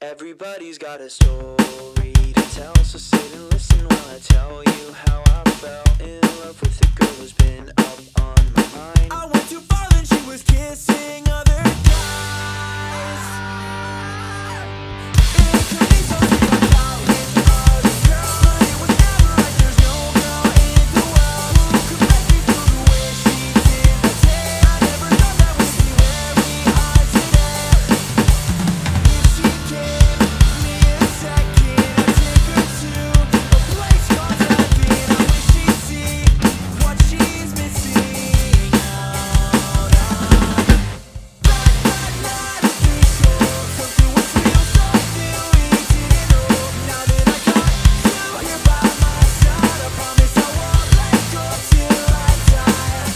Everybody's got a story to tell, so sit and listen while I tell you how I fell in love with a girl who's been up on my mind. I went too far, then she was kissing other guys. It could be so sweet, I thought with other girls, but it was never right. There's no girl in the world who could make me feel the way she did that day. I never thought that we'd be where we are today. If she gave me a second, I'd take her to a place called heaven. I wish she'd see what she's missing out on. That night was too short. Something was real, something we didn't know. Now that I got you here by my side, I promise I won't let go till I die.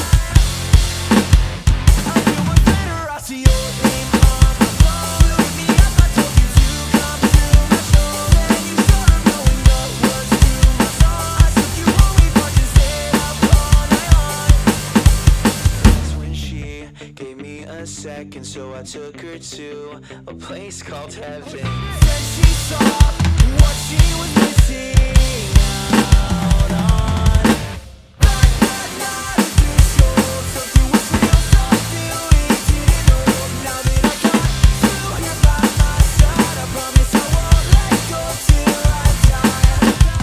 I feel much better, I see your name on my phone. You hit me up, I told you to come to my show. Then you showed up knowing the words to my song. I took you home, we fucked and stayed up all night long. That's when she gave me a second, so I took her to a place called heaven. Said she saw what she was missing out on. That night was too short. Something was real, something we didn't know. Now that I got you here by my side, I promise I won't let go till I die.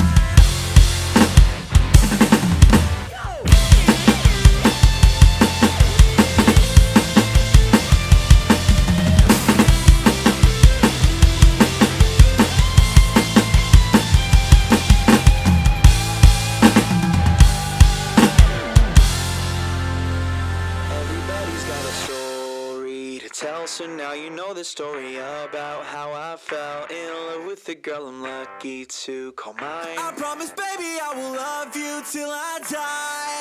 Everybody's got a story to tell, so now you know the story about how I fell in love with the girl I'm lucky to call mine. I promise, baby, I will love you till I die.